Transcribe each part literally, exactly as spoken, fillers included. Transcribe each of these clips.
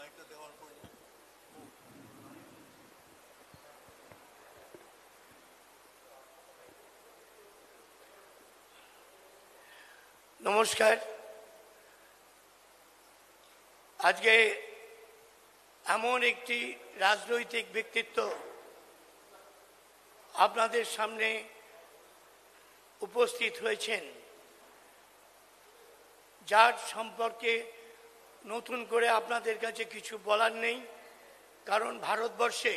নমস্কার। আজকে এমন একটি রাজনৈতিক ব্যক্তিত্ব আপনাদের সামনে উপস্থিত হয়েছেন, যার সম্পর্কে নতুন করে আপনাদের কাছে কিছু বলার নেই, কারণ ভারতবর্ষে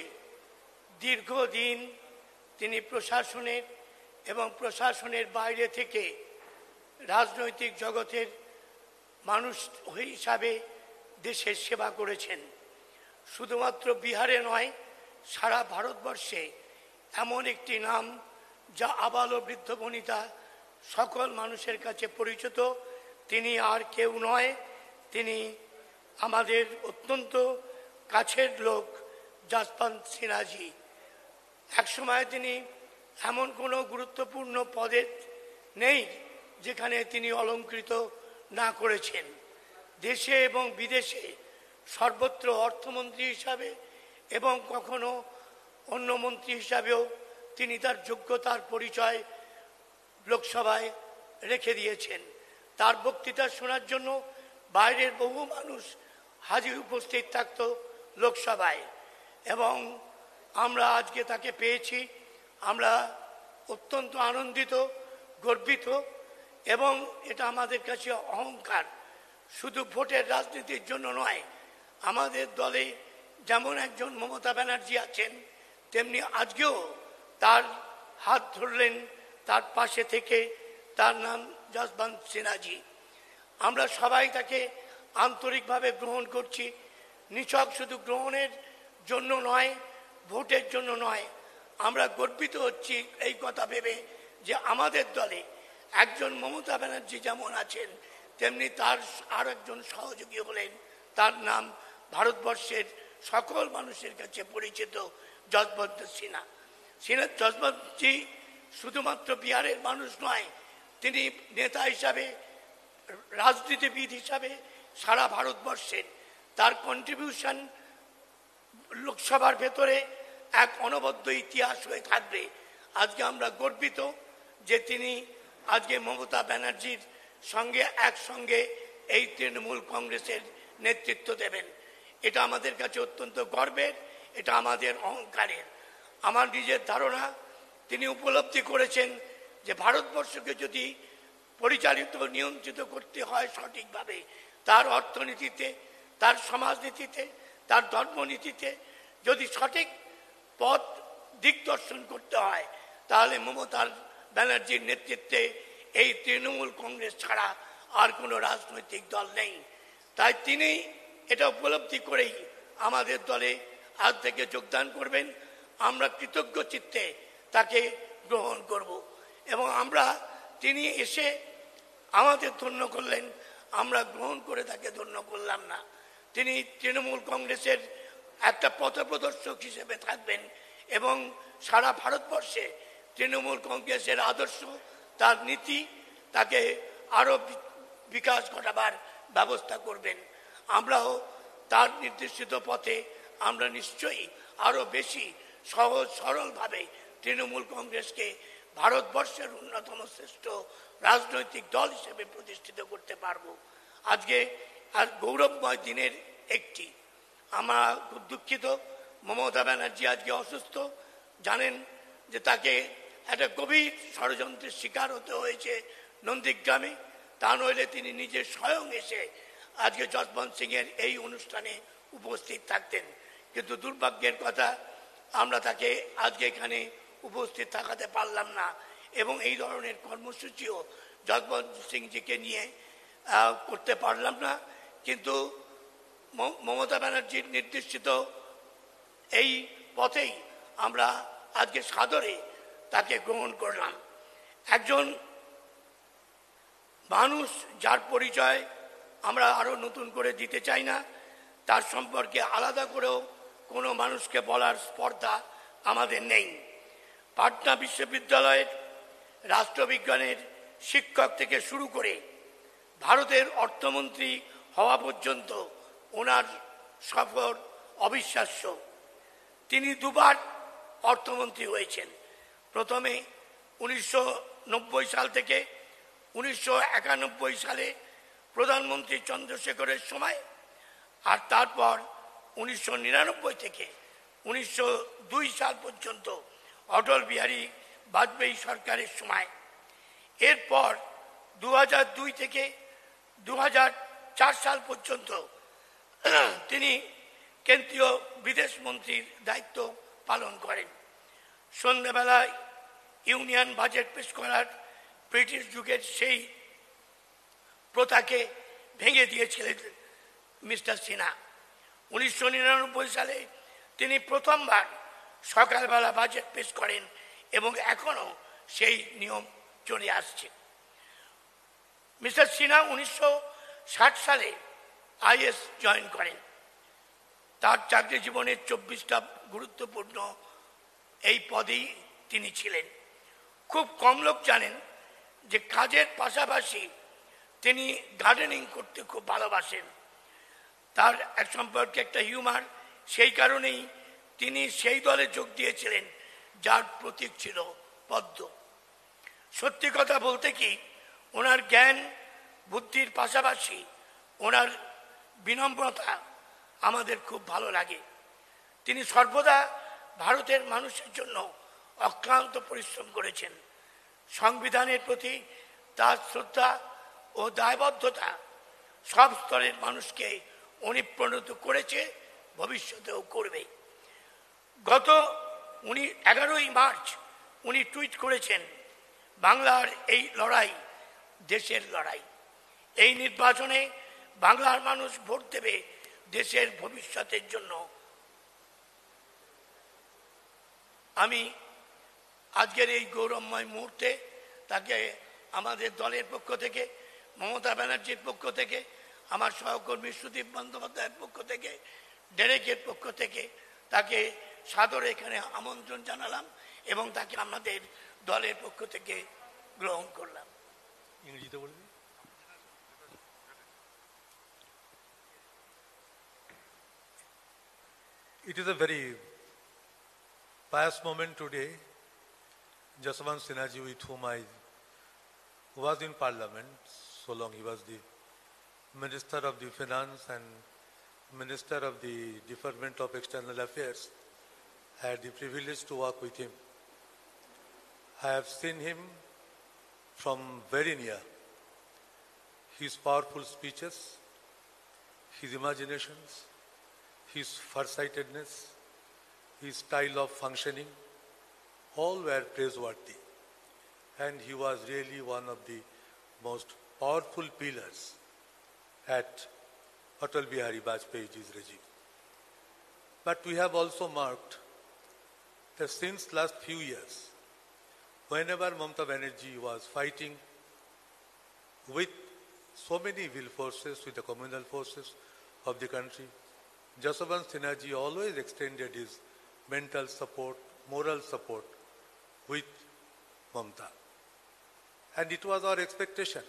দীর্ঘদিন তিনি প্রশাসনের এবং প্রশাসনের বাইরে থেকে রাজনৈতিক জগতের মানুষ হিসাবে দেশের সেবা করেছেন। শুধুমাত্র বিহারে নয়, সারা ভারতবর্ষে এমন একটি নাম যা আবাল ও বৃদ্ধ বনিতা সকল মানুষের কাছে পরিচিত। তিনি আর কেউ নয়, তিনি আমাদের অত্যন্ত কাছের লোক যশবন্ত সিনহাজি। একসময় তিনি এমন কোনো গুরুত্বপূর্ণ পদে নেই যেখানে তিনি অলঙ্কৃত না করেছেন। দেশে এবং বিদেশে সর্বত্র অর্থমন্ত্রী হিসাবে এবং কখনো অন্য মন্ত্রী হিসাবেও তিনি তার যোগ্যতার পরিচয় লোকসভায় রেখে দিয়েছেন। তার বক্তৃতা শোনার জন্য বাইরের বহু মানুষ হাজির উপস্থিত থাকত লোকসভায়, এবং আমরা আজকে তাকে পেয়েছি। আমরা অত্যন্ত আনন্দিত, গর্বিত, এবং এটা আমাদের কাছে অহংকার। শুধু ভোটের রাজনীতির জন্য নয়, আমাদের দলে যেমন একজন মমতা ব্যানার্জি আছেন, তেমনি আজকেও তার হাত ধরলেন, তার পাশে থেকে, তার নাম যশবন্ত সিনহাজি। আমরা সবাই তাকে আন্তরিকভাবে গ্রহণ করছি। নিছক শুধু গ্রহণের জন্য নয়, ভোটের জন্য নয়, আমরা গর্বিত হচ্ছি এই কথা ভেবে যে আমাদের দলে একজন মমতা ব্যানার্জি যেমন আছেন, তেমনি তার আর একজন সহযোগী হলেন, তার নাম ভারতবর্ষের সকল মানুষের কাছে পরিচিত যশবন্ত সিনহা। সিনহা যশবন্তজি শুধুমাত্র বিহারের মানুষ নয়, তিনি নেতা হিসাবে, রাজনীতিবিদ হিসাবে সারা ভারতবর্ষের তার কন্ট্রিবিউশন লোকসভার ভেতরে এক অনবদ্য ইতিহাস হয়ে থাকবে। আজকে আমরা গর্বিত যে তিনি আজকে মমতা ব্যানার্জির সঙ্গে একসঙ্গে এই তৃণমূল কংগ্রেসের নেতৃত্ব দেবেন। এটা আমাদের কাছে অত্যন্ত গর্বের, এটা আমাদের অহংকারের। আমার নিজের ধারণা, তিনি উপলব্ধি করেছেন যে ভারতবর্ষকে যদি পরিচালিত নিয়ন্ত্রিত করতে হয় সঠিকভাবে, তার অর্থনীতিতে, তার সমাজনীতিতে, তার ধর্মনীতিতে যদি সঠিক পথ দিকদর্শন করতে হয়, তাহলে মমতা ব্যানার্জির নেতৃত্বে এই তৃণমূল কংগ্রেস ছাড়া আর কোনো রাজনৈতিক দল নেই। তাই তিনি এটা উপলব্ধি করেই আমাদের দলে আজ থেকে যোগদান করবেন। আমরা কৃতজ্ঞ চিত্তে তাকে গ্রহণ করব, এবং আমরা তিনি এসে আমাদের ধন্য করলেন, আমরা গ্রহণ করে তাকে ধন্য করলাম না। তিনি তৃণমূল কংগ্রেসের একটা পথপ্রদর্শক হিসেবে থাকবেন এবং সারা ভারতবর্ষে তৃণমূল কংগ্রেসের আদর্শ, তার নীতি, তাকে আরও বিকাশ ঘটাবার ব্যবস্থা করবেন। আমরাও তার নির্দেশিত পথে আমরা নিশ্চয়ই আরও বেশি সহজ সরলভাবে তৃণমূল কংগ্রেসকে ভারতবর্ষের অন্যতম শ্রেষ্ঠ রাজনৈতিক দল হিসেবে প্রতিষ্ঠিত করতে পারব। আজকে আর গৌরবময় দিনের একটি। আমরা খুব দুঃখিত, মমতা ব্যানার্জি আজকে অসুস্থ। জানেন যে তাকে একটা গভীর ষড়যন্ত্রের শিকার হতে হয়েছে নন্দীগ্রামে। তা নইলে তিনি নিজে স্বয়ং এসে আজকে যশবন্ত সিংয়ের এই অনুষ্ঠানে উপস্থিত থাকতেন, কিন্তু দুর্ভাগ্যের কথা, আমরা তাকে আজকে এখানে উপস্থিত থাকাতে পারলাম না, এবং এই ধরনের কর্মসূচিও যশবন্ত সিংজিকে নিয়ে করতে পারলাম না। কিন্তু মমতা ব্যানার্জির নির্দেশিত এই পথেই আমরা আজকে সাদরে তাকে গ্রহণ করলাম। একজন মানুষ যার পরিচয় আমরা আরও নতুন করে দিতে চাই না, তার সম্পর্কে আলাদা করেও কোনো মানুষকে বলার স্পর্ধা আমাদের নেই। পাটনা বিশ্ববিদ্যালয়ের রাষ্ট্রবিজ্ঞানের শিক্ষক থেকে শুরু করে ভারতের অর্থমন্ত্রী হওয়া পর্যন্ত ওনার সফর অবিশ্বাস্য। তিনি দুবার অর্থমন্ত্রী হয়েছেন, প্রথমে উনিশশো নব্বই সাল থেকে উনিশশো একানব্বই সালে প্রধানমন্ত্রী চন্দ্রশেখরের সময়, আর তারপর উনিশশো নিরানব্বই থেকে উনিশশো দুই সাল পর্যন্ত অটল বিহারী বাজপেয়ী সরকারের সময়। এরপর দু হাজার দুই থেকে দু হাজার চার সাল পর্যন্ত তিনি কেন্দ্রীয় বিদেশ মন্ত্রীর দায়িত্ব পালন করেন। সন্ধ্যাবেলায় ইউনিয়ন বাজেট পেশ করার ব্রিটিশ যুগের সেই প্রথাকে ভেঙে দিয়েছিলেন মিস্টার সিনহা। উনিশশো নিরানব্বই সালে তিনি প্রথমবার সকালবেলা বাজেট পেশ করেন এবং এখনো সেই নিয়ম চলে আসছে। মিস্টার সিনহা উনিশশো ষাট সালে আইএস জয়েন করেন। তার চাকরি জীবনের চব্বিশটা গুরুত্বপূর্ণ এই পদেই তিনি ছিলেন। খুব কম লোক জানেন যে কাজের পাশাপাশি তিনি গার্ডেনিং করতে খুব ভালোবাসেন। তার এক সম্পর্কে একটা হিউমার, সেই কারণেই তিনি সেই দলে যোগ দিয়েছিলেন যার প্রতীক ছিল পদ্ম। সত্যি কথা বলতে কি, ওনার জ্ঞান বুদ্ধির পাশাপাশি ওনার বিনম্রতা আমাদের খুব ভালো লাগে। তিনি সর্বদা ভারতের মানুষের জন্য অক্লান্ত পরিশ্রম করেছেন। সংবিধানের প্রতি তার শ্রদ্ধা ও দায়বদ্ধতা সব স্তরের মানুষকে অনুপ্রাণিত করেছে, ভবিষ্যতেও করবে। গত উনি এগারোই মার্চ উনি টুইট করেছেন, বাংলার এই লড়াই দেশের লড়াই। এই নির্বাচনে বাংলার মানুষ ভোট দেবে দেশের ভবিষ্যতের জন্য। আমি আজকের এই গৌরবময় মুহূর্তে তাকে আমাদের দলের পক্ষ থেকে, মমতা ব্যানার্জির পক্ষ থেকে, আমার সহকর্মী সুদীপ বন্দ্যোপাধ্যায়ের পক্ষ থেকে, ডেরেকের পক্ষ থেকে তাকে সাদরে এখানে আমন্ত্রণ জানালাম এবং তাকে আমাদের দলের পক্ষ থেকে গ্রহণ করলাম। ইংরেজিতে বলবি? It is a very pious moment today. Jaswant Sinha ji, with whom I was in Parliament so long, he was the Minister of the Finance and Minister of the Department of External Affairs. I had the privilege to work with him. I have seen him from very near. His powerful speeches, his imaginations, his farsightedness, his style of functioning, all were praiseworthy. And he was really one of the most powerful pillars at Atal Bihari Vajpayee's regime. But we have also marked that since last few years, whenever Mamata Banerjee was fighting with so many evil forces, with the communal forces of the country, Jaswant Sinha ji always extended his mental support, moral support with Mamata. And it was our expectation.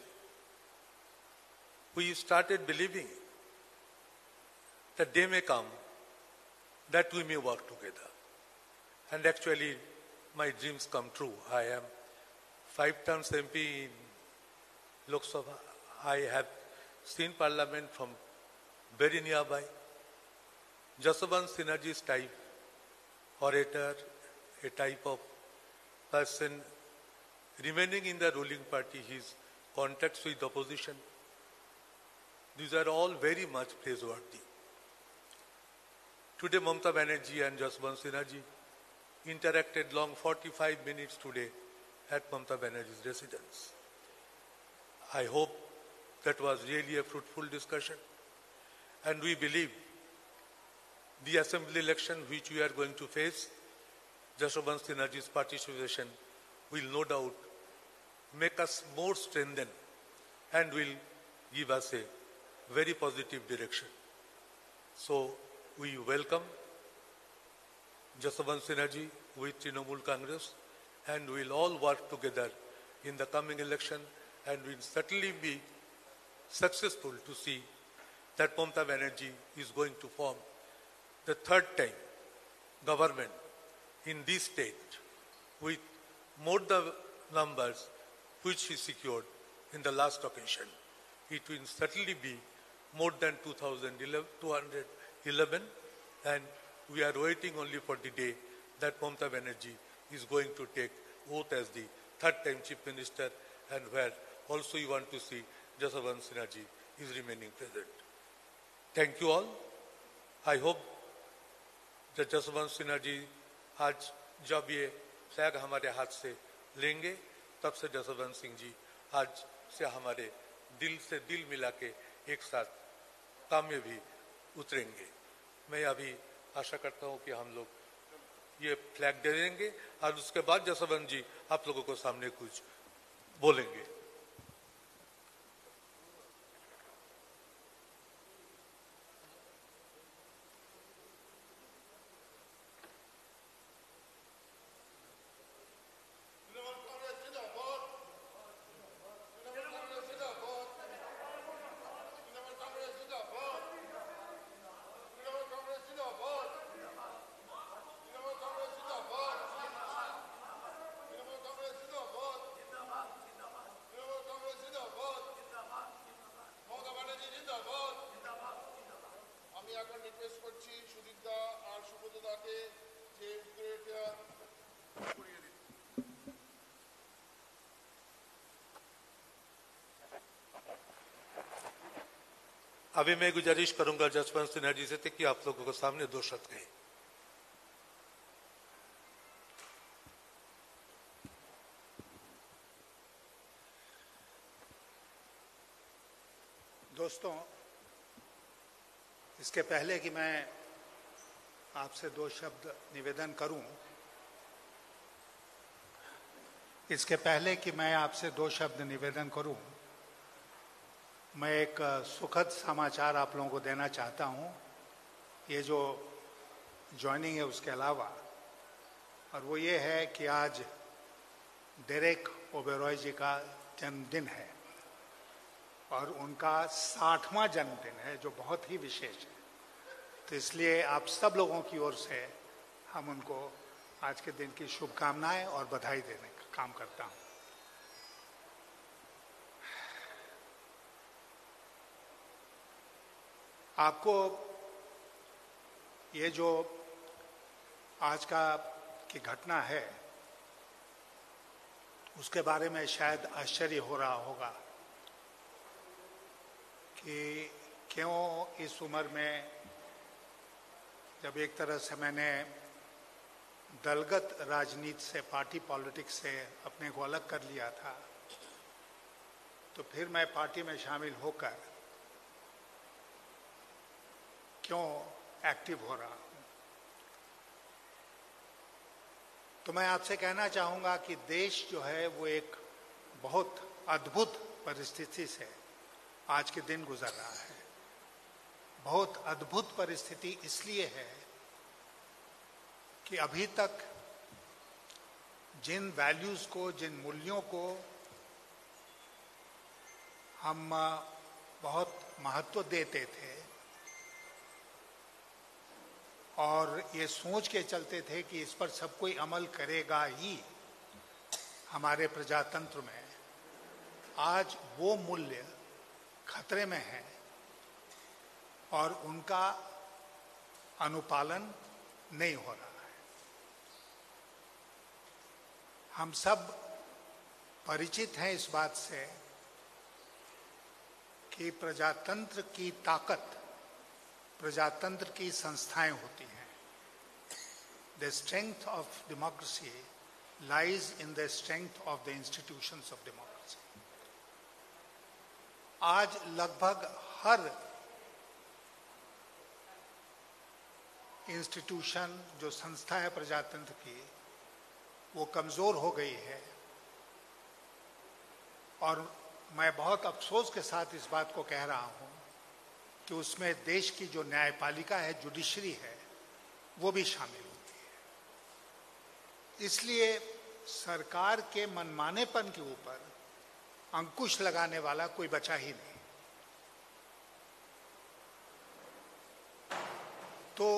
We started believing that day may come that we may work together. And actually, my dreams come true. I am five terms M P in Lok Sabha. I have seen Parliament from very nearby. Jaswant Sinha ji's type orator, a type of person remaining in the ruling party, his contacts with the opposition, these are all very much praiseworthy. Today, Mamata Banerjee and Jaswant Sinha ji interacted long forty-five minutes today at Mamata Banerjee's residence. I hope that was really a fruitful discussion, and we believe the assembly election which we are going to face, Jaswant Sinha ji's participation will no doubt make us more strengthened and will give us a very positive direction. So we welcome Jaswant Sinha ji with Trinamool Congress, and we will all work together in the coming election, and we will certainly be successful to see that Mamata Banerjee is going to form the third time government in this state with more the numbers which he secured in the last occasion. It will certainly be more than two hundred eleven, and we are waiting only for the day that Mamata Banerjee is going to take oath as the third time Chief Minister, and where also you want to see Jaswant Sinha ji is remaining present. Thank you all. I hope that Jaswant Sinha ji आज जब ये flag हमारे हाथ से लेंगे तब से जसवंत सिंह जी आज से हमारे दिल से दिल मिला के एक साथ काम में भी उतरेंगे। मैं अभी आशा करता हूं कि हम लोग ये फ्लैग दे देंगे और उसके बाद जसवंत जी आप लोगों को सामने कुछ बोलेंगे। अभी मैं गुजारिश करूंगा जसवंत सिन्हा जी से कि आप लोगों को सामने दो शब्द कहें। दोस्तों, इसके पहले कि मैं आपसे दो शब्द निवेदन करूं, इसके पहले कि मैं आपसे दो शब्द निवेदन करूं, मैं एक सुखद समाचार आप लोगों को देना चाहता हूं। ये जो ज्वाइनिंग है उसके अलावा, और वो ये है कि आज डेरेक ओबेरॉय जी का जन्मदिन है और उनका साठवां जन्मदिन है, जो बहुत ही विशेष है। तो इसलिए आप सब लोगों की ओर से हम उनको आज के दिन की शुभकामनाएं और बधाई देने का काम करता हूं। आपको ये जो आज का की घटना है उसके बारे में शायद आश्चर्य हो रहा होगा कि क्यों इस उम्र में, जब एक तरह से मैंने दलगत राजनीति से, पार्टी पॉलिटिक्स से अपने को अलग कर लिया था, तो फिर मैं पार्टी में शामिल होकर क्यों एक्टिव हो रहा हूं। तो मैं आपसे कहना चाहूंगा कि देश जो है वो एक बहुत अद्भुत परिस्थिति से आज के दिन गुजर रहा है। बहुत अद्भुत परिस्थिति इसलिए है कि अभी तक जिन वैल्यूज को, जिन मूल्यों को हम बहुत महत्व देते थे और ये सोच के चलते थे कि इस पर सब कोई अमल करेगा ही हमारे प्रजातंत्र में, आज वो मूल्य खतरे में है और उनका अनुपालन नहीं हो रहा है। हम सब परिचित हैं इस बात से कि प्रजातंत्र की ताकत प्रजातंत्र की संस्थाएं होती हैं। The strength of democracy lies in the strength of the institutions of democracy. आज लगभग हर इंस्टीट्यूशन, जो संस्था है प्रजातंत्र की, वो कमजोर हो गई है। और मैं बहुत अफसोस के साथ इस बात को कह रहा हूं कि उसमें देश की जो न्यायपालिका है, जुडिशरी है, वो भी शामिल होती है। इसलिए सरकार के मनमानेपन के ऊपर अंकुश लगाने वाला कोई बचा ही नहीं। तो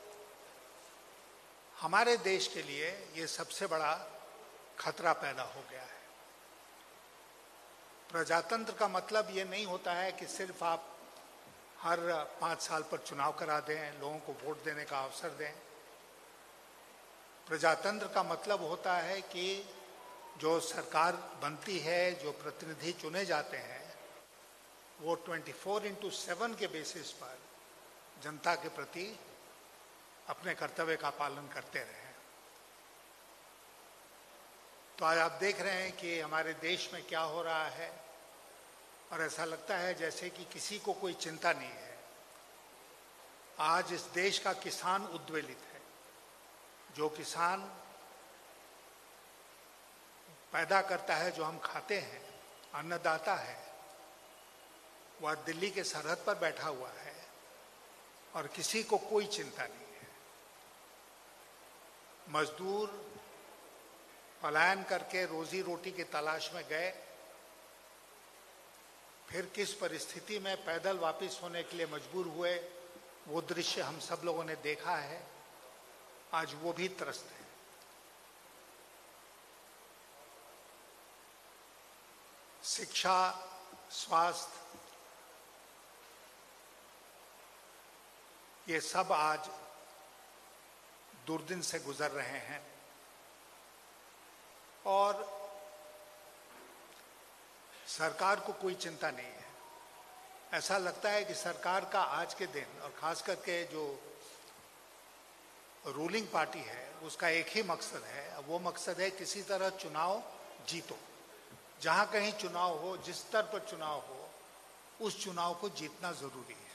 हमारे देश के लिए ये सबसे बड़ा खतरा पैदा हो गया है। प्रजातंत्र का मतलब ये नहीं होता है कि सिर्फ आप हर पाँच साल पर चुनाव करा दें, लोगों को वोट देने का अवसर दें। प्रजातंत्र का मतलब होता है कि जो सरकार बनती है, जो प्रतिनिधि चुने जाते हैं, वो चौबीस इंटू सेवन के बेसिस पर जनता के प्रति अपने कर्तव्य का पालन करते रहे। तो आज आप देख रहे हैं कि हमारे देश में क्या हो रहा है, और ऐसा लगता है जैसे कि किसी को कोई चिंता नहीं है। आज इस देश का किसान उद्वेलित है। जो किसान पैदा करता है, जो हम खाते हैं, अन्नदाता है, वह दिल्ली के सरहद पर बैठा हुआ है और किसी को कोई चिंता नहीं है। मजदूर पलायन करके रोजी रोटी की तलाश में गए, फिर किस परिस्थिति में पैदल वापस होने के लिए मजबूर हुए, वो दृश्य हम सब लोगों ने देखा है। आज वो भी त्रस्त है। शिक्षा, स्वास्थ्य, ये सब आज दुर्दिन से गुजर रहे हैं। और सरकार को कोई चिंता नहीं है। ऐसा लगता है कि सरकार का आज के दिन, और खास करके जो रूलिंग पार्टी है, उसका एक ही मकसद है। वो मकसद है किसी तरह चुनाव जीतो। जहां कहीं चुनाव हो, जिस स्तर पर चुनाव हो, उस चुनाव को जीतना जरूरी है।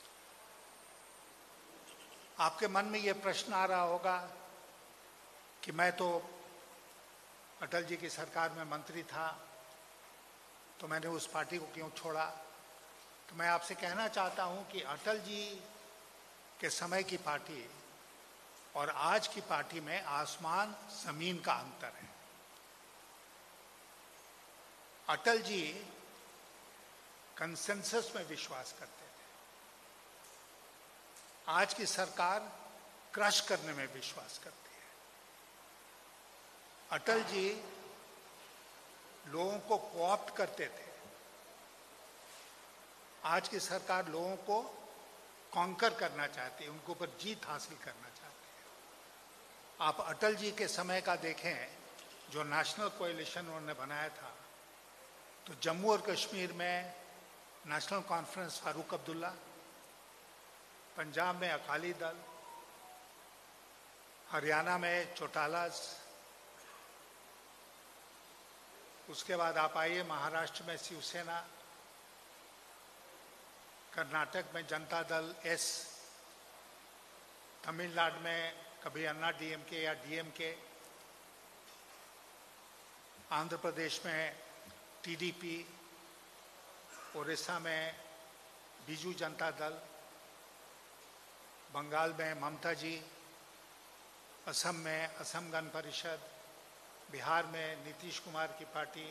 आपके मन में ये प्रश्न आ रहा होगा कि मैं तो अटल जी की सरकार में मंत्री था, तो मैंने उस पार्टी को क्यों छोड़ा। तो मैं आपसे कहना चाहता हूं कि अटल जी के समय की पार्टी और आज की पार्टी में आसमान जमीन का अंतर है। अटल जी कंसेंसस में विश्वास करते थे। आज की सरकार क्रश करने में विश्वास करती है। अटल जी लोगों को कोऑप्ट करते थे। आज की सरकार लोगों को कॉन्कर करना चाहती है, उनके ऊपर जीत हासिल करना चाहती है। आप अटल जी के समय का देखें, जो नेशनल कोएलिशन उन्होंने बनाया था, तो जम्मू और कश्मीर में नेशनल कॉन्फ्रेंस फारूक अब्दुल्ला, पंजाब में अकाली दल, हरियाणा में चौटालाज, उसके बाद आप आइए महाराष्ट्र में शिवसेना, कर्नाटक में जनता दल एस, तमिलनाडु में कभी अन्ना डीएमके या डीएमके, आंध्र प्रदेश में टीडीपी, ओडिशा में बीजू जनता दल, बंगाल में ममता जी, असम में असम गण परिषद, बिहार में नीतीश कुमार की पार्टी।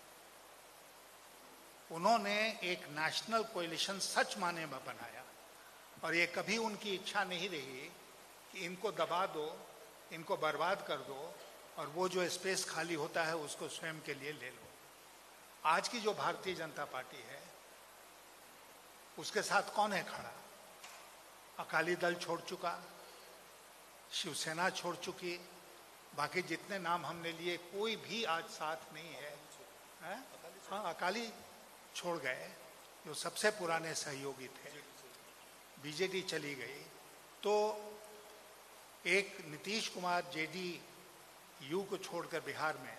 उन्होंने एक नेशनल कोएलिशन सच माने में बनाया, और ये कभी उनकी इच्छा नहीं रही कि इनको दबा दो, इनको बर्बाद कर दो, और वो जो स्पेस खाली होता है उसको स्वयं के लिए ले लो। आज की जो भारतीय जनता पार्टी है, उसके साथ कौन है खड़ा? अकाली दल छोड़ चुका, शिवसेना छोड़ चुकी, बाकी जितने नाम हमने लिए कोई भी आज साथ नहीं है, है? हाँ, अकाली छोड़ गए, जो सबसे पुराने सहयोगी थे। बीजेडी चली गई, तो एक नीतीश कुमार जेडी यू को छोड़कर बिहार में,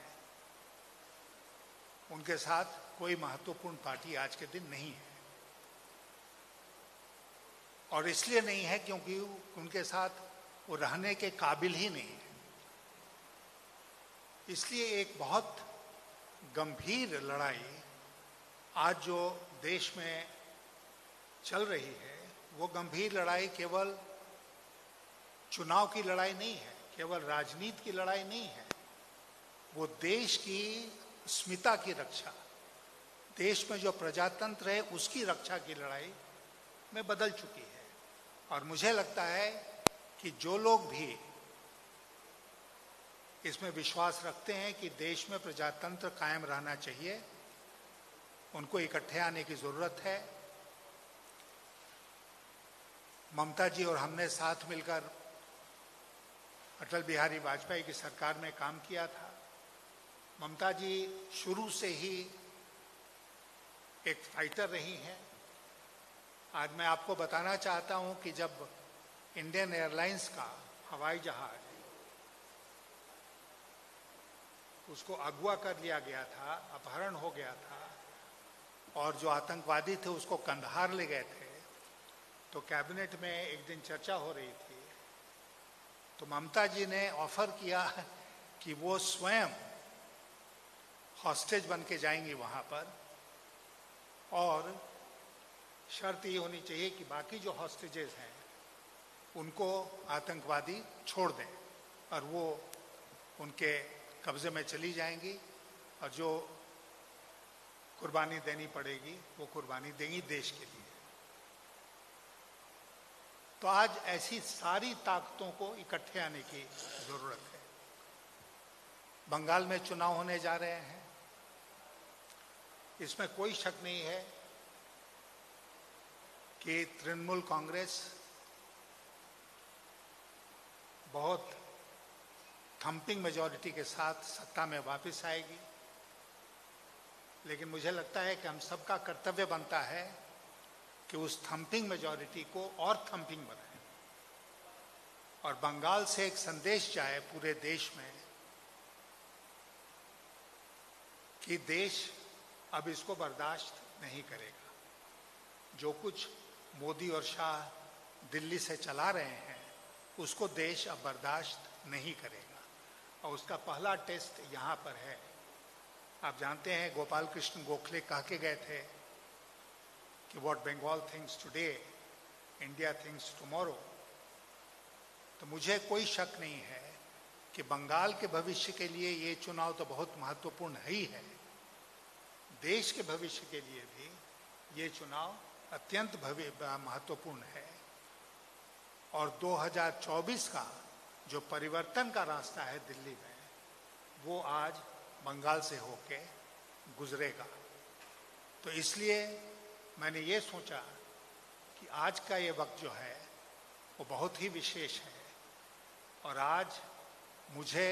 उनके साथ कोई महत्वपूर्ण पार्टी आज के दिन नहीं है। और इसलिए नहीं है क्योंकि उनके साथ वो रहने के काबिल ही नहीं है। इसलिए एक बहुत गंभीर लड़ाई आज जो देश में चल रही है, वो गंभीर लड़ाई केवल चुनाव की लड़ाई नहीं है, केवल राजनीति की लड़ाई नहीं है। वो देश की अस्मिता की रक्षा, देश में जो प्रजातंत्र है उसकी रक्षा की लड़ाई में बदल चुकी है। और मुझे लगता है कि जो लोग भी इसमें विश्वास रखते हैं कि देश में प्रजातंत्र कायम रहना चाहिए, उनको इकट्ठे आने की जरूरत है। ममता जी और हमने साथ मिलकर अटल बिहारी वाजपेयी की सरकार में काम किया था। ममता जी शुरू से ही एक फाइटर रही हैं। आज मैं आपको बताना चाहता हूं कि जब इंडियन एयरलाइंस का हवाई जहाज उसको अगवा कर लिया गया था, अपहरण हो गया था, और जो आतंकवादी थे उसको कंधार ले गए थे, तो कैबिनेट में एक दिन चर्चा हो रही थी, तो ममता जी ने ऑफर किया कि वो स्वयं हॉस्टेज बन के जाएंगी वहां पर, और शर्त ये होनी चाहिए कि बाकी जो हॉस्टेजेस हैं उनको आतंकवादी छोड़ दें और वो उनके कब्जे में चली जाएंगी, और जो कुर्बानी देनी पड़ेगी वो कुर्बानी देंगी देश के लिए। तो आज ऐसी सारी ताकतों को इकट्ठे आने की जरूरत है। बंगाल में चुनाव होने जा रहे हैं, इसमें कोई शक नहीं है कि तृणमूल कांग्रेस बहुत थंपिंग मेजॉरिटी के साथ सत्ता में वापस आएगी, लेकिन मुझे लगता है कि हम सबका कर्तव्य बनता है कि उस थंपिंग मेजॉरिटी को और थंपिंग बनाएं, और बंगाल से एक संदेश जाए पूरे देश में कि देश अब इसको बर्दाश्त नहीं करेगा। जो कुछ मोदी और शाह दिल्ली से चला रहे हैं उसको देश अब बर्दाश्त नहीं करेगा, और उसका पहला टेस्ट यहाँ पर है। आप जानते हैं गोपाल कृष्ण गोखले कह के गए थे कि what Bengal thinks today India thinks tomorrow. तो मुझे कोई शक नहीं है कि बंगाल के भविष्य के लिए ये चुनाव तो बहुत महत्वपूर्ण ही है, देश के भविष्य के लिए भी ये चुनाव अत्यंत महत्वपूर्ण है। और दो हज़ार चौबीस का जो परिवर्तन का रास्ता है दिल्ली में, वो आज बंगाल से होके गुजरेगा। तो इसलिए मैंने ये सोचा कि आज का ये वक्त जो है वो बहुत ही विशेष है, और आज मुझे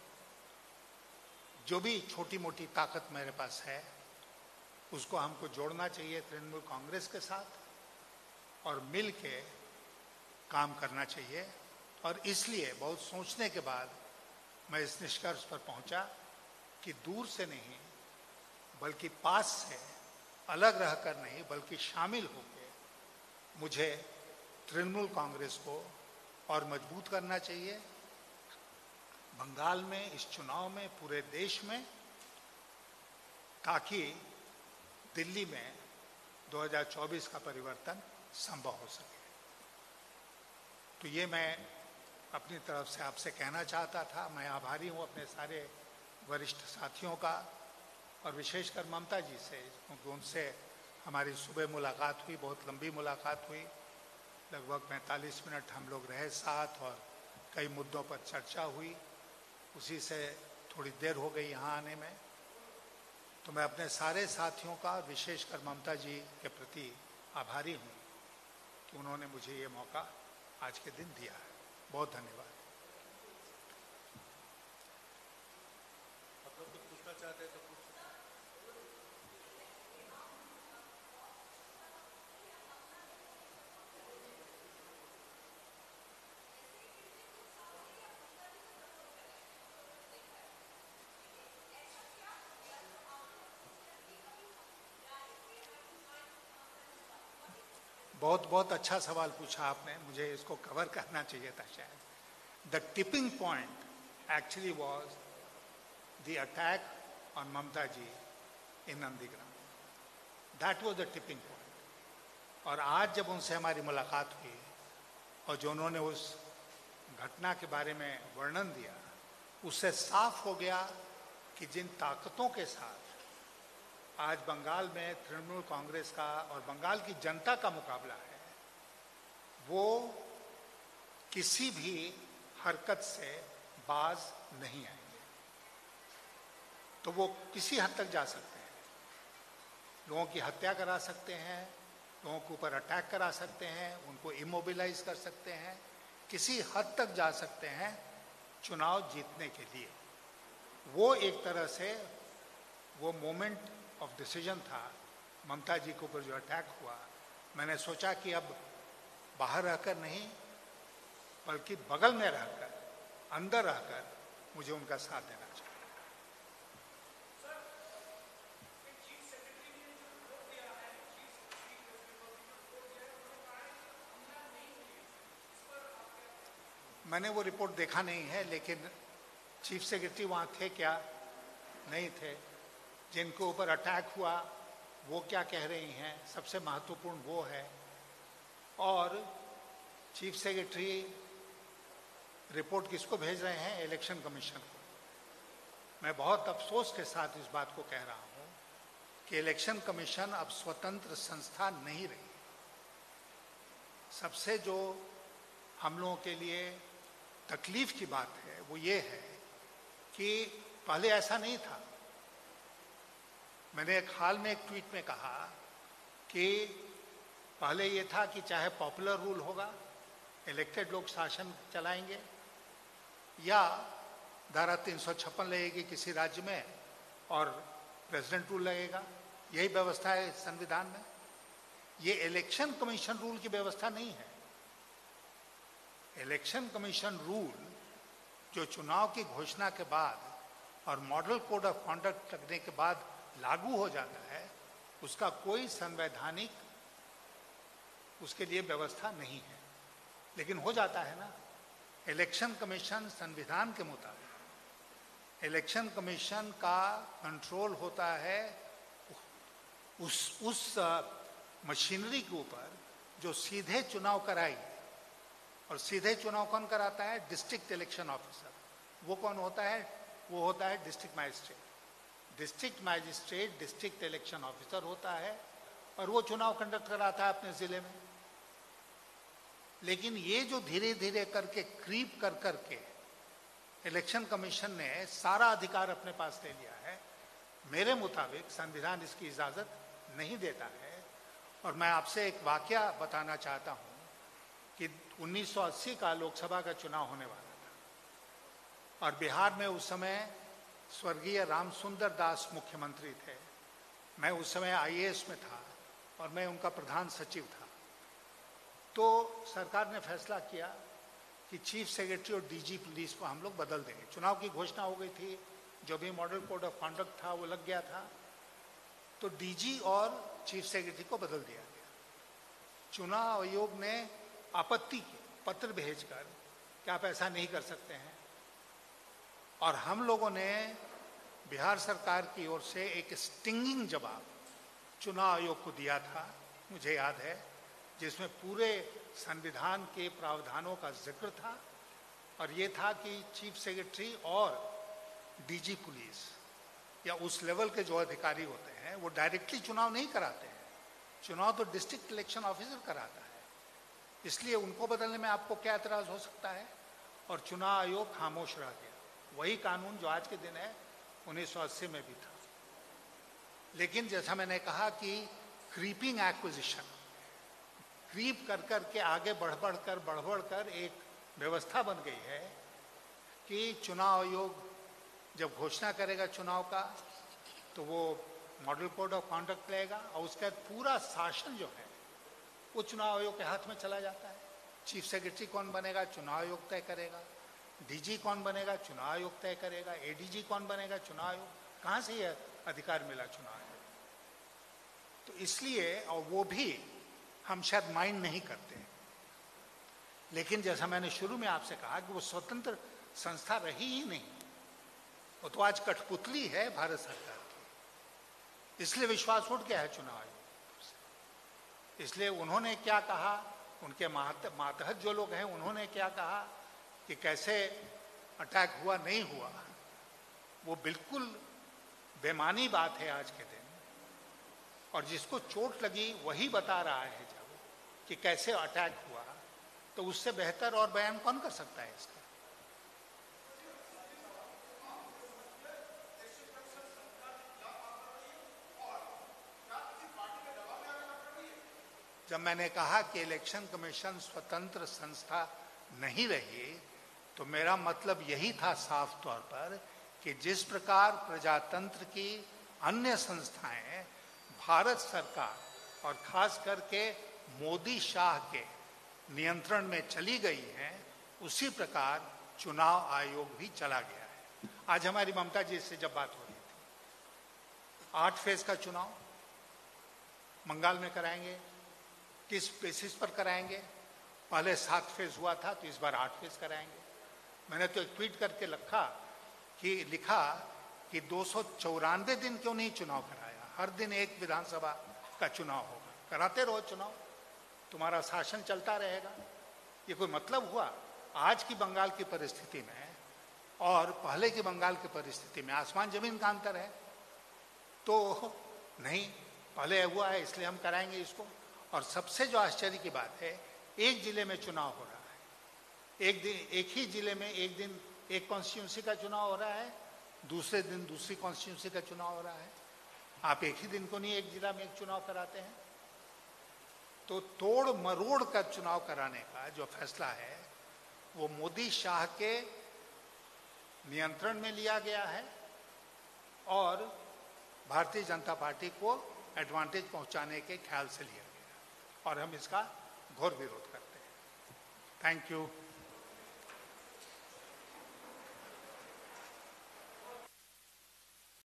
जो भी छोटी मोटी ताकत मेरे पास है उसको हमको जोड़ना चाहिए तृणमूल कांग्रेस के साथ और मिल के काम करना चाहिए। और इसलिए बहुत सोचने के बाद मैं इस निष्कर्ष पर पहुंचा कि दूर से नहीं बल्कि पास से, अलग रहकर नहीं बल्कि शामिल होकर मुझे तृणमूल कांग्रेस को और मजबूत करना चाहिए, बंगाल में, इस चुनाव में, पूरे देश में, ताकि दिल्ली में दो हज़ार चौबीस का परिवर्तन संभव हो सके। तो ये मैं अपनी तरफ से आपसे कहना चाहता था। मैं आभारी हूँ अपने सारे वरिष्ठ साथियों का, और विशेषकर ममता जी से, क्योंकि उनसे हमारी सुबह मुलाकात हुई, बहुत लंबी मुलाकात हुई, लगभग पैंतालीस मिनट हम लोग रहे साथ और कई मुद्दों पर चर्चा हुई। उसी से थोड़ी देर हो गई यहाँ आने में। तो मैं अपने सारे साथियों का, विशेषकर ममता जी के प्रति आभारी हूँ कि उन्होंने मुझे ये मौका आज के दिन दिया है। बहुत धन्यवाद। आप लोग कुछ पूछना चाहते हैं तो पूछ सकते हैं। बहुत बहुत अच्छा सवाल पूछा आपने, मुझे इसको कवर करना चाहिए था शायद। The tipping point actually was the attack on Mamata ji in Nandigram. That was the tipping point. और आज जब उनसे हमारी मुलाकात हुई और जो उन्होंने उस घटना के बारे में वर्णन दिया, उससे साफ हो गया कि जिन ताकतों के साथ आज बंगाल में तृणमूल कांग्रेस का और बंगाल की जनता का मुकाबला है, वो किसी भी हरकत से बाज नहीं आएंगे। तो वो किसी हद तक जा सकते हैं, लोगों की हत्या करा सकते हैं, लोगों के ऊपर अटैक करा सकते हैं, उनको इमोबिलाइज कर सकते हैं, किसी हद तक जा सकते हैं चुनाव जीतने के लिए। वो एक तरह से वो मोमेंट ऑफ डिसीजन था ममता जी के ऊपर जो अटैक हुआ। मैंने सोचा कि अब बाहर रहकर नहीं बल्कि बगल में रहकर, अंदर रहकर मुझे उनका साथ देना चाहिए। मैंने वो रिपोर्ट देखा नहीं है, लेकिन चीफ सेक्रेटरी वहाँ थे क्या, नहीं थे। जिनके ऊपर अटैक हुआ वो क्या कह रही हैं, सबसे महत्वपूर्ण वो है। और चीफ सेक्रेटरी रिपोर्ट किसको भेज रहे हैं? इलेक्शन कमीशन को। मैं बहुत अफसोस के साथ इस बात को कह रहा हूँ कि इलेक्शन कमीशन अब स्वतंत्र संस्था नहीं रही। सबसे जो हम लोगों के लिए तकलीफ की बात है वो ये है कि पहले ऐसा नहीं था। मैंने एक हाल में एक ट्वीट में कहा कि पहले ये था कि चाहे पॉपुलर रूल होगा, इलेक्टेड लोग शासन चलाएंगे, या धारा तीन सौ छप्पन लगेगी किसी राज्य में और प्रेसिडेंट रूल लगेगा। यही व्यवस्था है संविधान में। ये इलेक्शन कमीशन रूल की व्यवस्था नहीं है। इलेक्शन कमीशन रूल जो चुनाव की घोषणा के बाद और मॉडल कोड ऑफ कॉन्डक्ट लगने के बाद लागू हो जाता है, उसका कोई संवैधानिक उसके लिए व्यवस्था नहीं है, लेकिन हो जाता है ना। इलेक्शन कमीशन संविधान के मुताबिक इलेक्शन कमीशन का कंट्रोल होता है उस उस मशीनरी के ऊपर जो सीधे चुनाव कराई। और सीधे चुनाव कौन कराता है? District election officer. वो कौन होता है? वो होता है district magistrate. District magistrate district election officer होता है और वो चुनाव कंडक्ट कराता है अपने जिले में। लेकिन ये जो धीरे धीरे करके क्रीप कर करके इलेक्शन कमीशन ने सारा अधिकार अपने पास ले लिया है, मेरे मुताबिक संविधान इसकी इजाजत नहीं देता है। और मैं आपसे एक वाकया बताना चाहता हूं कि उन्नीस सौ अस्सी का लोकसभा का चुनाव होने वाला था और बिहार में उस समय स्वर्गीय रामसुंदर दास मुख्यमंत्री थे। मैं उस समय आई ए एस में था और मैं उनका प्रधान सचिव था। तो सरकार ने फैसला किया कि चीफ सेक्रेटरी और डी जी पुलिस को हम लोग बदल देंगे। चुनाव की घोषणा हो गई थी, जो भी मॉडल कोड ऑफ कॉन्डक्ट था वो लग गया था, तो डी जी और चीफ सेक्रेटरी को बदल दिया गया। चुनाव आयोग ने आपत्ति की, पत्र भेजकर कि आप ऐसा नहीं कर सकते हैं। और हम लोगों ने बिहार सरकार की ओर से एक स्टिंगिंग जवाब चुनाव आयोग को दिया था, मुझे याद है, जिसमें पूरे संविधान के प्रावधानों का जिक्र था। और ये था कि चीफ सेक्रेटरी और डी जी पुलिस या उस लेवल के जो अधिकारी होते हैं वो डायरेक्टली चुनाव नहीं कराते हैं। चुनाव तो डिस्ट्रिक्ट इलेक्शन ऑफिसर कराता है। इसलिए उनको बदलने में आपको क्या एतराज हो सकता है? और चुनाव आयोग खामोश रह गया। वही कानून जो आज के दिन है उन्नीस सौ अस्सी में भी था। लेकिन जैसा मैंने कहा कि क्रीपिंग एक्विजिशन, क्रीप कर कर के आगे बढ़ बढ़ कर बढ़ बढ़ कर एक व्यवस्था बन गई है कि चुनाव आयोग जब घोषणा करेगा चुनाव का तो वो मॉडल कोड ऑफ कॉन्डक्ट लेगा और उसका पूरा शासन जो है वो चुनाव आयोग के हाथ में चला जाता है। चीफ सेक्रेटरी कौन बनेगा? चुनाव आयोग तय करेगा। डीजी कौन बनेगा? चुनाव आयोग तय करेगा। एडीजी कौन बनेगा? चुनाव आयोग। कहाँ से यह अधिकार मिला चुनाव आयोग? तो इसलिए, और वो भी हम शायद माइंड नहीं करते, लेकिन जैसा मैंने शुरू में आपसे कहा कि वो स्वतंत्र संस्था रही ही नहीं, वो तो आज कठपुतली है भारत सरकार की। इसलिए विश्वास उठ गया है चुनाव आयोग से। इसलिए उन्होंने क्या कहा, उनके मातहत जो लोग हैं उन्होंने क्या कहा कि कैसे अटैक हुआ नहीं हुआ, वो बिल्कुल बेमानी बात है आज के दिन। और जिसको चोट लगी वही बता रहा है जब कि कैसे अटैक हुआ, तो उससे बेहतर और बयान कौन कर सकता है इसका? जब मैंने कहा कि इलेक्शन कमीशन स्वतंत्र संस्था नहीं रही, तो मेरा मतलब यही था साफ तौर पर कि जिस प्रकार प्रजातंत्र की अन्य संस्थाएं भारत सरकार और खास करके मोदी शाह के नियंत्रण में चली गई हैं, उसी प्रकार चुनाव आयोग भी चला गया है। आज हमारी ममता जी से जब बात हो रही थी, आठ फेज का चुनाव बंगाल में कराएंगे, किस बेसिस पर कराएंगे? पहले सात फेज हुआ था, तो इस बार आठ फेज कराएंगे। मैंने तो एक ट्वीट करके लिखा कि लिखा कि दो सौ चौरानवे दिन क्यों नहीं चुनाव कराया? हर दिन एक विधानसभा का चुनाव होगा, कराते रहो चुनाव, तुम्हारा शासन चलता रहेगा। ये कोई मतलब हुआ? आज की बंगाल की परिस्थिति में और पहले की बंगाल की परिस्थिति में आसमान जमीन का अंतर है। तो नहीं, पहले हुआ है इसलिए हम कराएंगे इसको। और सबसे जो आश्चर्य की बात है, एक जिले में चुनाव हो रहा है, एक दिन एक ही जिले में एक दिन एक कॉन्स्टिट्यूंसी का चुनाव हो रहा है, दूसरे दिन दूसरी कॉन्स्टिट्यूंसी का चुनाव हो रहा है। आप एक ही दिन को नहीं एक जिला में एक चुनाव कराते हैं। तो तोड़ मरोड़ कर चुनाव कराने का जो फैसला है वो मोदी शाह के नियंत्रण में लिया गया है और भारतीय जनता पार्टी को एडवांटेज पहुंचाने के ख्याल से लिया गया, और हम इसका घोर विरोध करते हैं। Thank you.